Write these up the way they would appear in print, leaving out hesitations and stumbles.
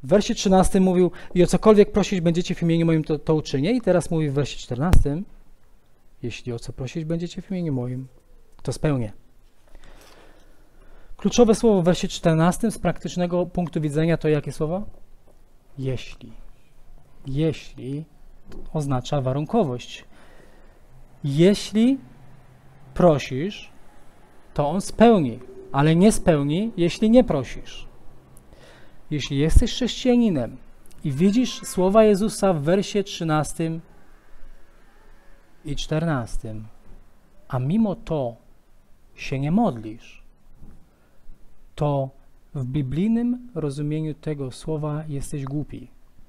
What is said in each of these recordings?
W wersie 13 mówił, i o cokolwiek prosić będziecie w imieniu moim, to uczynię. I teraz mówi w wersie 14, jeśli o co prosić będziecie w imieniu moim, to spełnię. Kluczowe słowo w wersie 14 z praktycznego punktu widzenia to jakie słowo? Jeśli. Jeśli oznacza warunkowość. Jeśli prosisz, to on spełni, ale nie spełni, jeśli nie prosisz. Jeśli jesteś chrześcijaninem i widzisz słowa Jezusa w wersie 13 i 14, a mimo to się nie modlisz, to w biblijnym rozumieniu tego słowa jesteś głupi.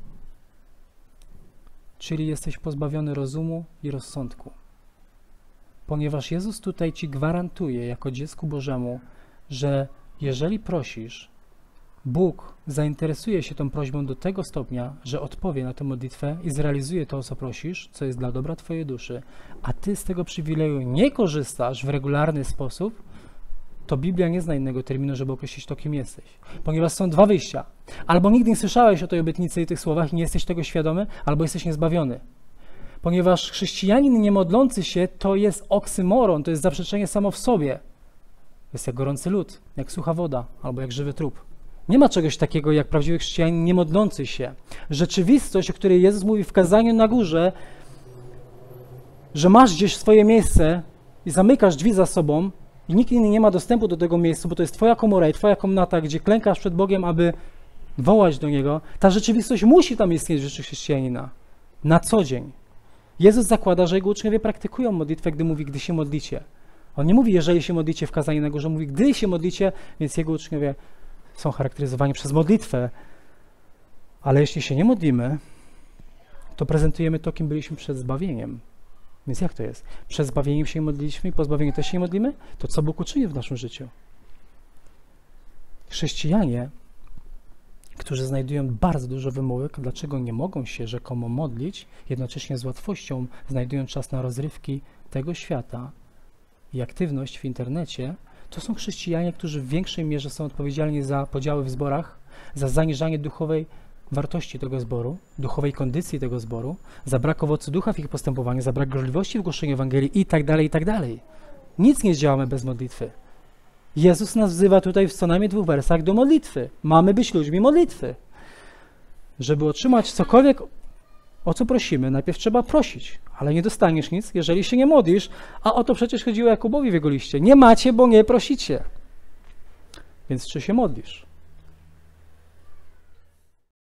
Czyli jesteś pozbawiony rozumu i rozsądku. Ponieważ Jezus tutaj ci gwarantuje jako dziecku Bożemu, że jeżeli prosisz, Bóg zainteresuje się tą prośbą do tego stopnia, że odpowie na tę modlitwę i zrealizuje to, o co prosisz, co jest dla dobra twojej duszy, a ty z tego przywileju nie korzystasz w regularny sposób, to Biblia nie zna innego terminu, żeby określić to, kim jesteś. Ponieważ są dwa wyjścia. Albo nigdy nie słyszałeś o tej obietnicy i tych słowach i nie jesteś tego świadomy, albo jesteś niezbawiony. Ponieważ chrześcijanin nie modlący się to jest oksymoron, to jest zaprzeczenie samo w sobie. Jest jak gorący lód, jak sucha woda, albo jak żywy trup. Nie ma czegoś takiego jak prawdziwy chrześcijanin nie modlący się. Rzeczywistość, o której Jezus mówi w kazaniu na górze, że masz gdzieś swoje miejsce i zamykasz drzwi za sobą i nikt inny nie ma dostępu do tego miejsca, bo to jest twoja komora i twoja komnata, gdzie klękasz przed Bogiem, aby wołać do Niego. Ta rzeczywistość musi tam istnieć w życiu chrześcijanina. Na co dzień. Jezus zakłada, że Jego uczniowie praktykują modlitwę, gdy mówi, gdy się modlicie. On nie mówi, jeżeli się modlicie w kazaniu na górze, mówi, gdy się modlicie, więc Jego uczniowie są charakteryzowani przez modlitwę. Ale jeśli się nie modlimy, to prezentujemy to, kim byliśmy przed zbawieniem. Więc jak to jest? Przed zbawieniem się nie modliliśmy i po zbawieniu też się nie modlimy? To co Bóg uczyni w naszym życiu? Chrześcijanie, którzy znajdują bardzo dużo wymówek, dlaczego nie mogą się rzekomo modlić, jednocześnie z łatwością znajdują czas na rozrywki tego świata i aktywność w internecie, to są chrześcijanie, którzy w większej mierze są odpowiedzialni za podziały w zborach, za zaniżanie duchowej wartości tego zboru, duchowej kondycji tego zboru, za brak owocu ducha w ich postępowaniu, za brak gorliwości w głoszeniu Ewangelii i tak dalej, i tak dalej. Nic nie zdziałamy bez modlitwy. Jezus nas wzywa tutaj w co najmniej 2 wersach do modlitwy. Mamy być ludźmi modlitwy. Żeby otrzymać cokolwiek, o co prosimy, najpierw trzeba prosić, ale nie dostaniesz nic, jeżeli się nie modlisz, a o to przecież chodziło Jakubowi w jego liście. Nie macie, bo nie prosicie. Więc czy się modlisz?